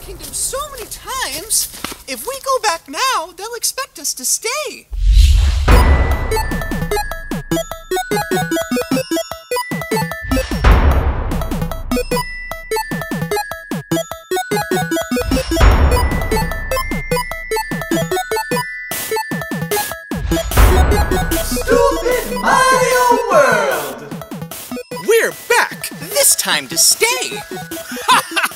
kingdom so many times. If we go back now, they'll expect us to stay. Stupid Mario World! We're back, this time to stay.